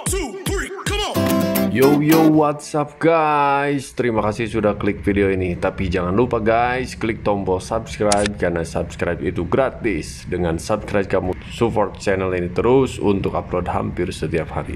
Yo, what's up guys? Terima kasih sudah klik video ini. Tapi jangan lupa guys, klik tombol subscribe karena subscribe itu gratis. Dengan subscribe kamu support channel ini terus untuk upload hampir setiap hari.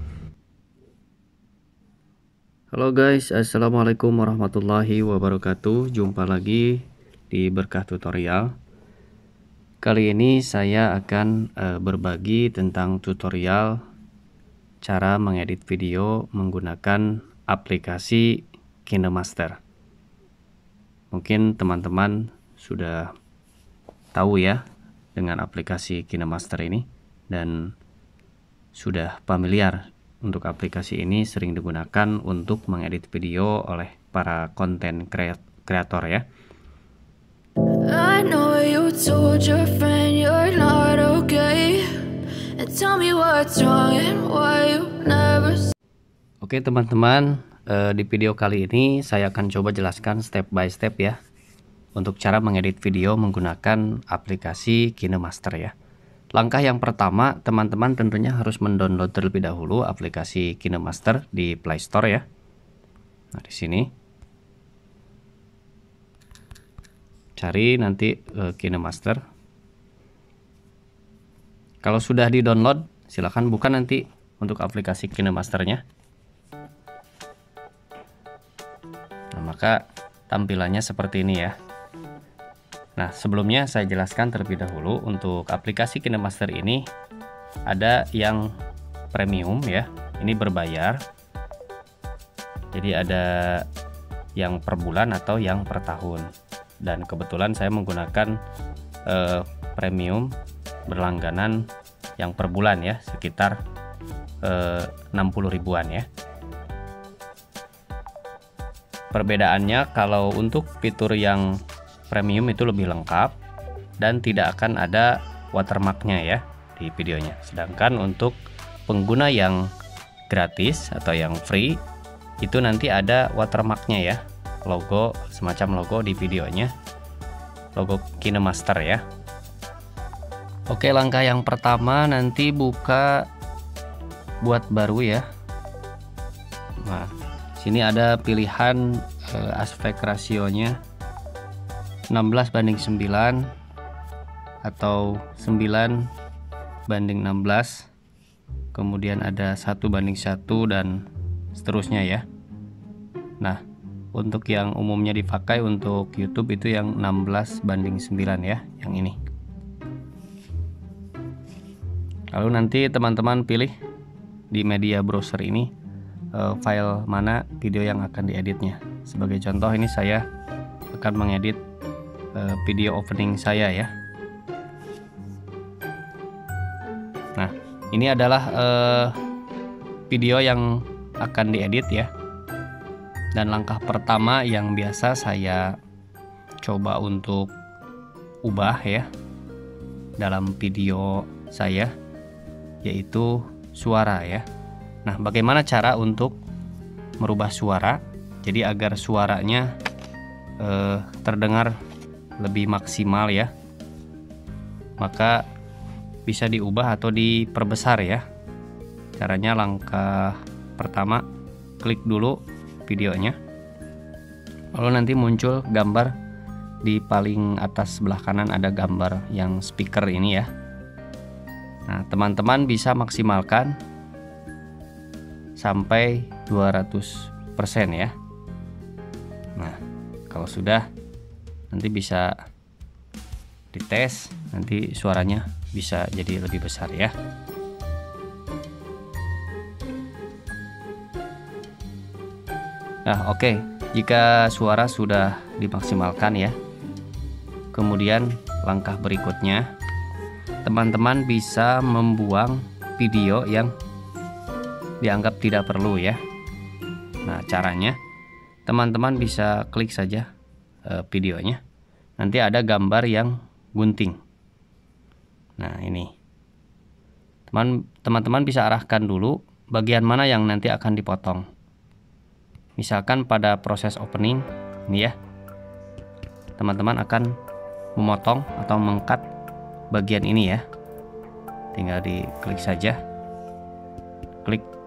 Halo guys, assalamualaikum warahmatullahi wabarakatuh. Jumpa lagi di Berkah Tutorial. Kali ini saya akan berbagi tentang tutorial cara mengedit video menggunakan aplikasi KineMaster. Mungkin teman-teman sudah tahu ya dengan aplikasi KineMaster ini dan sudah familiar untuk aplikasi ini, sering digunakan untuk mengedit video oleh para konten kreator ya. I know you told your friend you're not okay. Tell me what's wrong and why you never. Oke teman-teman, di video kali ini saya akan coba jelaskan step by step ya untuk cara mengedit video menggunakan aplikasi KineMaster ya. Langkah yang pertama, teman-teman tentunya harus mendownload terlebih dahulu aplikasi KineMaster di Play Store ya. Nah, di sini cari nanti KineMaster. Kalau sudah di-download, silahkan buka nanti untuk aplikasi KineMasternya. Nah, maka tampilannya seperti ini ya. Nah, sebelumnya saya jelaskan terlebih dahulu untuk aplikasi KineMaster ini ada yang premium ya. Ini berbayar. Jadi ada yang per bulan atau yang per tahun. Dan kebetulan saya menggunakan premium berlangganan yang per bulan ya, sekitar 60 ribuan ya. Perbedaannya kalau untuk fitur yang premium itu lebih lengkap dan tidak akan ada watermarknya ya di videonya. Sedangkan untuk pengguna yang gratis atau yang free itu nanti ada watermarknya ya, logo, semacam logo di videonya, logo KineMaster ya. Oke, langkah yang pertama nanti buka buat baru ya. Nah, sini ada pilihan aspek rasionya 16:9 atau 9:16. Kemudian ada 1:1 dan seterusnya ya. Nah, untuk yang umumnya dipakai untuk YouTube itu yang 16:9 ya, yang ini. Lalu nanti teman-teman pilih di media browser ini file mana video yang akan dieditnya. Sebagai contoh ini saya akan mengedit video opening saya ya. Nah, ini adalah video yang akan diedit ya. Dan langkah pertama yang biasa saya coba untuk ubah ya dalam video saya, yaitu suara ya. Nah, bagaimana cara untuk merubah suara jadi agar suaranya terdengar lebih maksimal ya? Maka bisa diubah atau diperbesar ya. Caranya langkah pertama, klik dulu videonya. Lalu nanti muncul gambar di paling atas sebelah kanan, ada gambar yang speaker ini ya. Nah, teman-teman bisa maksimalkan sampai 200% ya. Nah, kalau sudah nanti bisa dites, nanti suaranya bisa jadi lebih besar ya. Nah, oke. Jika suara sudah dimaksimalkan ya. Kemudian langkah berikutnya, teman-teman bisa membuang video yang dianggap tidak perlu ya. Nah, caranya teman-teman bisa klik saja videonya. Nanti ada gambar yang gunting. Nah, ini. Teman-teman bisa arahkan dulu bagian mana yang nanti akan dipotong. Misalkan pada proses opening ini ya. Teman-teman akan memotong atau mengcut bagian ini ya. Tinggal diklik saja. Klik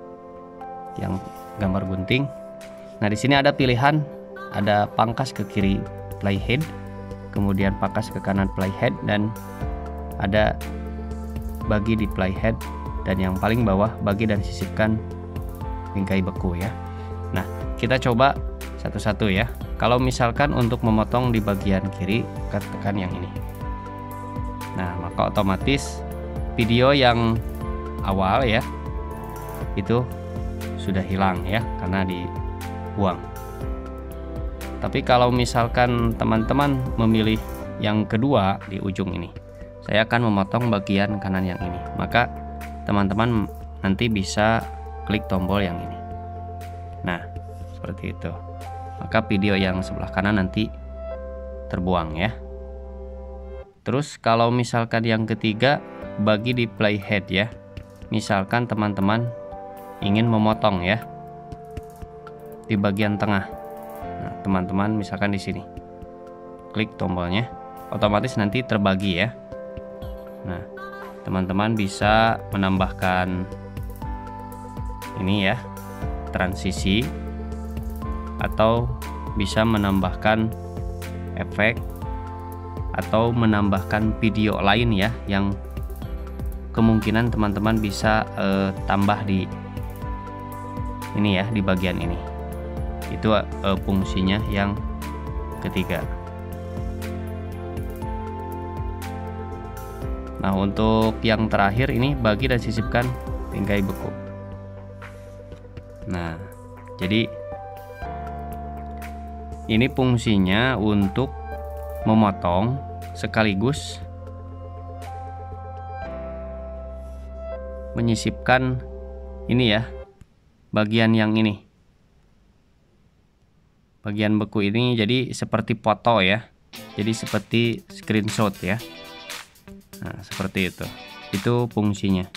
yang gambar gunting. Nah, di sini ada pilihan, ada pangkas ke kiri playhead, kemudian pangkas ke kanan playhead, dan ada bagi di playhead, dan yang paling bawah bagi dan sisipkan bingkai beku ya. Nah, kita coba satu-satu ya. Kalau misalkan untuk memotong di bagian kiri, kita tekan yang ini. Nah, maka otomatis video yang awal ya itu sudah hilang ya, karena dibuang. Tapi kalau misalkan teman-teman memilih yang kedua di ujung ini, saya akan memotong bagian kanan yang ini, maka teman-teman nanti bisa klik tombol yang ini. Nah, seperti itu. Maka video yang sebelah kanan nanti terbuang ya. Terus kalau misalkan yang ketiga, bagi di playhead ya. Misalkan teman-teman ingin memotong ya di bagian tengah. Nah, teman-teman misalkan di sini klik tombolnya, otomatis nanti terbagi ya. Nah, teman-teman bisa menambahkan ini ya, transisi, atau bisa menambahkan efek, atau menambahkan video lain ya, yang kemungkinan teman-teman bisa tambah di ini ya, di bagian ini. Itu fungsinya yang ketiga. Nah, untuk yang terakhir ini bagi dan sisipkan bingkai beku. Nah, jadi ini fungsinya untuk memotong sekaligus menyisipkan ini ya, bagian yang ini, bagian beku ini, jadi seperti foto ya, jadi seperti screenshot ya. Nah, seperti itu fungsinya.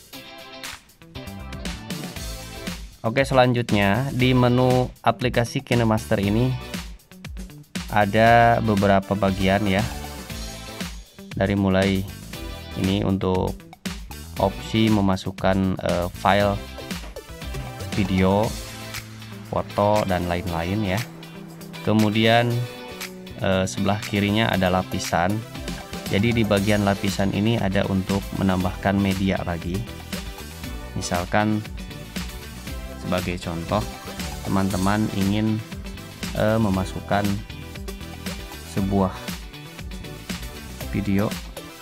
Oke, selanjutnya di menu aplikasi KineMaster ini ada beberapa bagian ya, dari mulai ini untuk opsi memasukkan file video, foto, dan lain-lain ya. Kemudian sebelah kirinya ada lapisan. Jadi di bagian lapisan ini ada untuk menambahkan media lagi. Misalkan sebagai contoh, teman-teman ingin memasukkan sebuah video.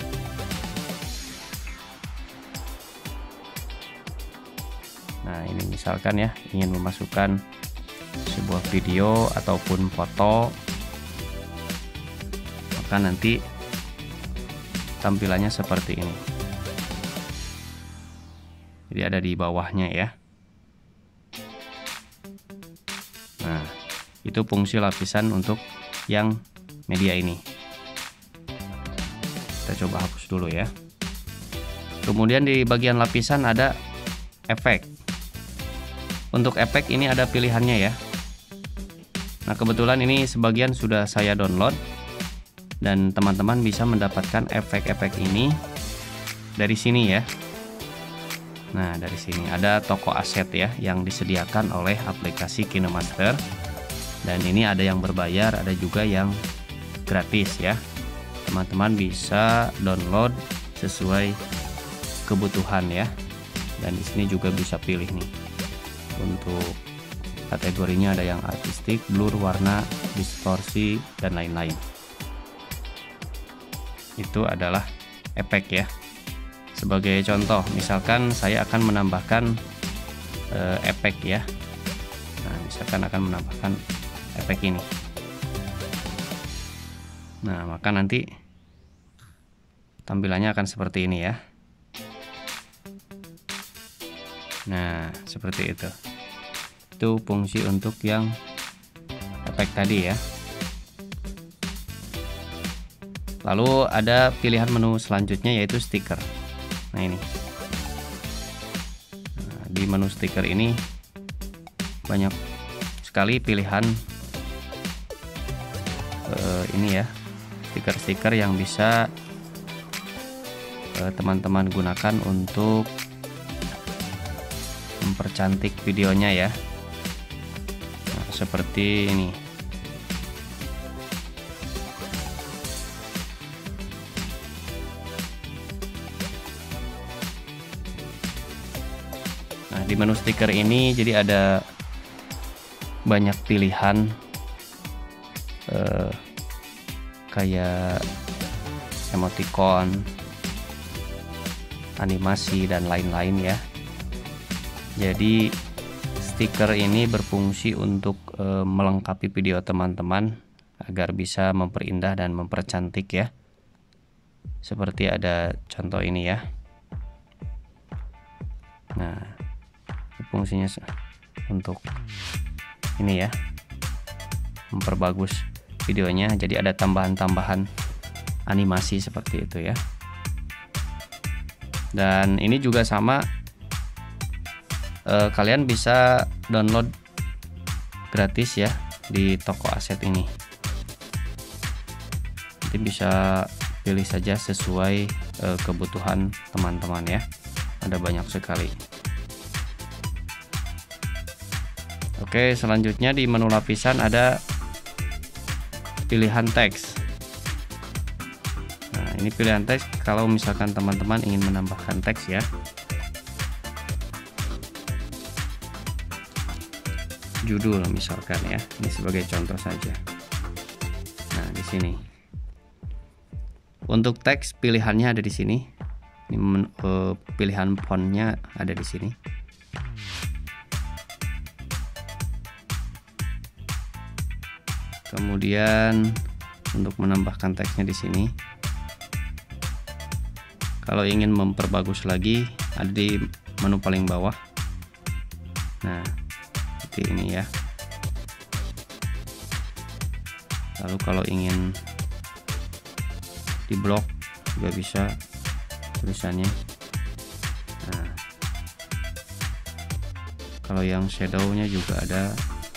Nah, ini misalkan ya, ingin memasukkan sebuah video ataupun foto, maka nanti tampilannya seperti ini. Jadi ada di bawahnya ya. Nah, itu fungsi lapisan untuk yang media ini. Kita coba hapus dulu ya. Kemudian di bagian lapisan ada efek. Untuk efek ini ada pilihannya ya. Nah, kebetulan ini sebagian sudah saya download, dan teman-teman bisa mendapatkan efek-efek ini dari sini ya. Nah, dari sini ada toko aset ya yang disediakan oleh aplikasi KineMaster, dan ini ada yang berbayar, ada juga yang gratis ya. Teman-teman bisa download sesuai kebutuhan ya, dan di sini juga bisa pilih nih. Untuk kategorinya ada yang artistik, blur, warna, distorsi, dan lain-lain. Itu adalah efek ya. Sebagai contoh, misalkan saya akan menambahkan efek ya. Nah, misalkan akan menambahkan efek ini. Nah, maka nanti tampilannya akan seperti ini ya. Nah, seperti itu. Itu fungsi untuk yang efek tadi ya. Lalu ada pilihan menu selanjutnya yaitu stiker. Nah, ini. Nah, di menu stiker ini banyak sekali pilihan ini ya, stiker-stiker yang bisa teman-teman gunakan untuk mempercantik videonya ya. Nah, seperti ini. Nah, di menu stiker ini jadi ada banyak pilihan kayak emoticon, animasi dan lain-lain ya. Jadi stiker ini berfungsi untuk melengkapi video teman-teman agar bisa memperindah dan mempercantik ya. Seperti ada contoh ini ya. Nah, fungsinya untuk ini ya, memperbagus videonya. Jadi ada tambahan-tambahan animasi seperti itu ya. Dan ini juga sama, kalian bisa download gratis ya di toko aset ini. Nanti bisa pilih saja sesuai kebutuhan teman-teman ya. Ada banyak sekali. Oke, selanjutnya di menu lapisan ada pilihan teks. Nah, ini pilihan teks kalau misalkan teman-teman ingin menambahkan teks ya. Judul misalkan ya. Ini sebagai contoh saja. Nah, di sini. Untuk teks pilihannya ada di sini. Ini pilihan fontnya ada di sini. Kemudian untuk menambahkan teksnya di sini. Kalau ingin memperbagus lagi ada di menu paling bawah. Nah, seperti ini ya. Lalu kalau ingin di blok juga bisa tulisannya. Nah, kalau yang shadownya juga ada.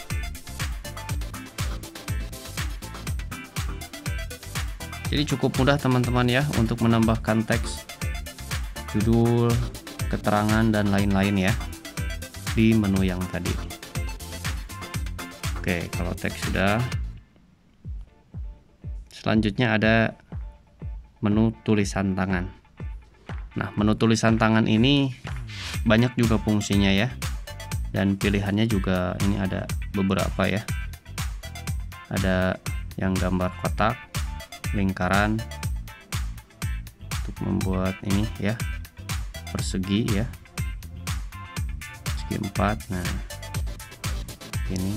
Jadi cukup mudah teman-teman ya untuk menambahkan teks, judul, keterangan dan lain-lain ya di menu yang tadi. Oke, kalau teks sudah. Selanjutnya ada menu tulisan tangan. Nah, menu tulisan tangan ini banyak juga fungsinya ya. Dan pilihannya juga ini ada beberapa ya. Ada yang gambar kotak, lingkaran, untuk membuat ini ya, persegi ya, persegi 4. Nah, ini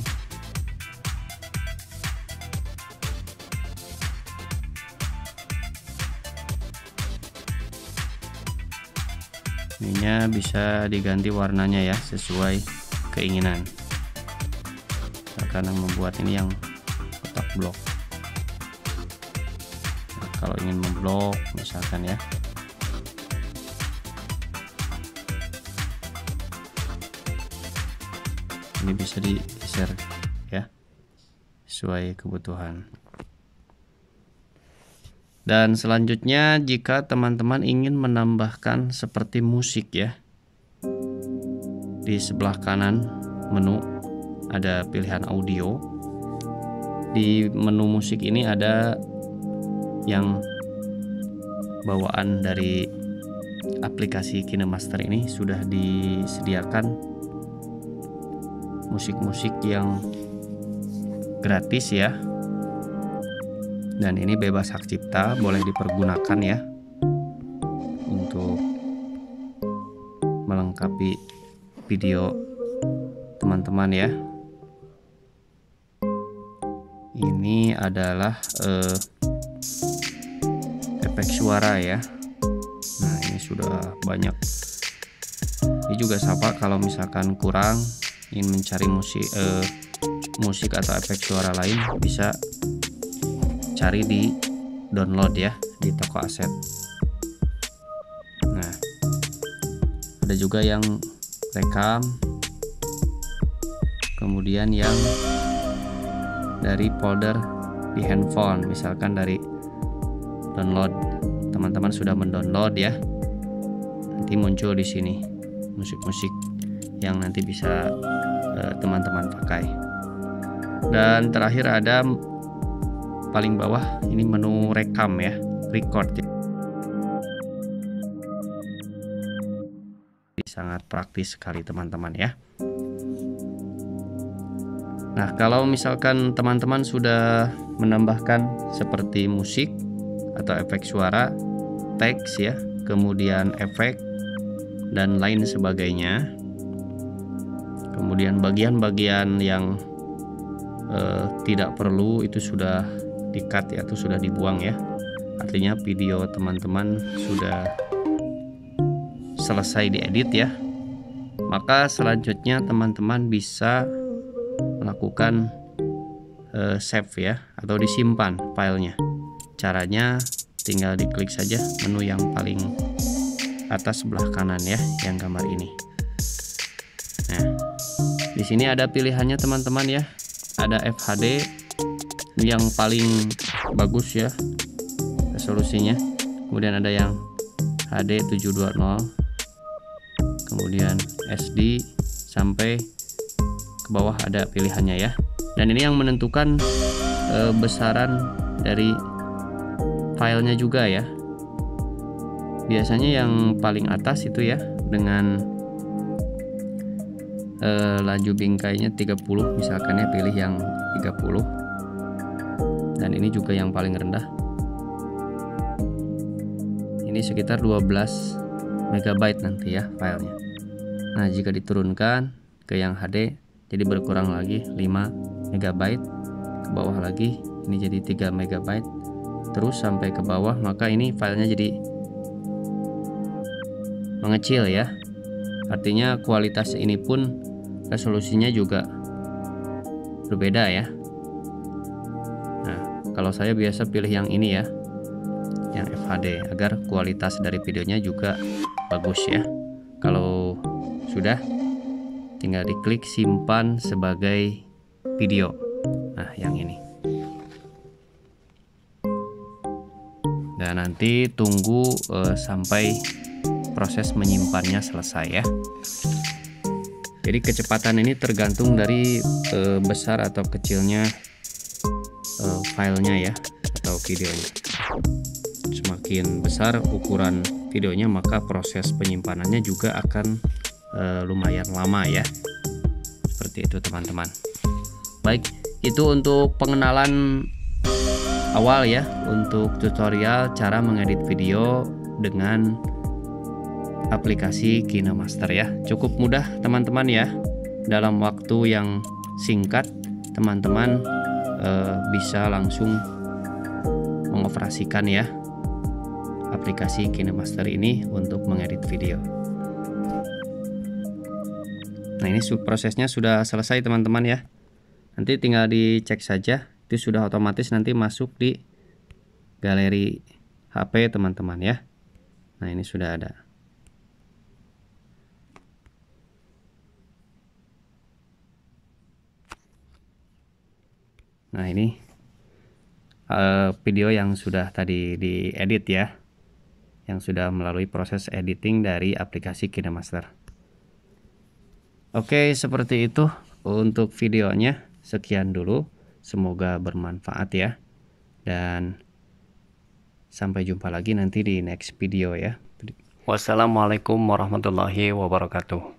ininya bisa diganti warnanya ya sesuai keinginan. Karena membuat ini yang kotak blok. Kalau ingin memblok misalkan ya, ini bisa di share ya sesuai kebutuhan. Dan selanjutnya jika teman-teman ingin menambahkan seperti musik ya, di sebelah kanan menu ada pilihan audio. Di menu musik ini ada yang bawaan dari aplikasi KineMaster ini sudah disediakan musik-musik yang gratis ya, dan ini bebas hak cipta, boleh dipergunakan ya untuk melengkapi video teman-teman ya. Ini adalah efek suara ya. Nah, ini sudah banyak. Ini juga sama, kalau misalkan kurang ingin mencari musik atau efek suara lain, bisa cari di download ya di toko aset. Nah, ada juga yang rekam, kemudian yang dari folder di handphone, misalkan dari download, teman-teman sudah mendownload ya, nanti muncul di sini musik-musik yang nanti bisa teman-teman pakai. Dan terakhir ada paling bawah ini menu rekam ya, record ya. Sangat praktis sekali teman-teman ya. Nah, kalau misalkan teman-teman sudah menambahkan seperti musik atau efek suara, teks ya, kemudian efek dan lain sebagainya. Kemudian bagian-bagian yang tidak perlu itu sudah di-cut ya, atau sudah dibuang ya. Artinya video teman-teman sudah selesai diedit ya. Maka selanjutnya teman-teman bisa melakukan save ya, atau disimpan filenya. Caranya tinggal diklik saja menu yang paling atas sebelah kanan ya, yang gambar ini. Nah, di sini ada pilihannya teman-teman ya. Ada FHD yang paling bagus ya resolusinya. Kemudian ada yang HD 720. Kemudian SD sampai ke bawah ada pilihannya ya. Dan ini yang menentukan besaran dari filenya juga ya. Biasanya yang paling atas itu ya, dengan laju bingkainya 30, misalkan ya, pilih yang 30. Dan ini juga yang paling rendah, ini sekitar 12 MB nanti ya filenya. Nah, jika diturunkan ke yang HD jadi berkurang lagi 5 MB, ke bawah lagi ini jadi 3 MB, terus sampai ke bawah, maka ini filenya jadi mengecil ya. Artinya kualitas ini pun resolusinya juga berbeda ya. Nah, kalau saya biasa pilih yang ini ya, yang FHD, agar kualitas dari videonya juga bagus ya. Kalau sudah, tinggal diklik simpan sebagai video. Nah, yang ini. Dan nanti tunggu sampai proses menyimpannya selesai ya. Jadi kecepatan ini tergantung dari besar atau kecilnya filenya ya, atau videonya. Semakin besar ukuran videonya, maka proses penyimpanannya juga akan lumayan lama ya. Seperti itu teman-teman. Baik, itu untuk pengenalan awal ya, untuk tutorial cara mengedit video dengan aplikasi KineMaster ya. Cukup mudah teman-teman ya. Dalam waktu yang singkat teman-teman bisa langsung mengoperasikan ya aplikasi KineMaster ini untuk mengedit video. Nah, ini prosesnya sudah selesai teman-teman ya. Nanti tinggal dicek saja, itu sudah otomatis nanti masuk di galeri HP teman-teman ya. Nah, ini sudah ada. Nah, ini video yang sudah tadi diedit ya, yang sudah melalui proses editing dari aplikasi KineMaster. Oke, seperti itu untuk videonya. Sekian dulu, semoga bermanfaat ya, dan sampai jumpa lagi nanti di next video ya. Wassalamualaikum warahmatullahi wabarakatuh.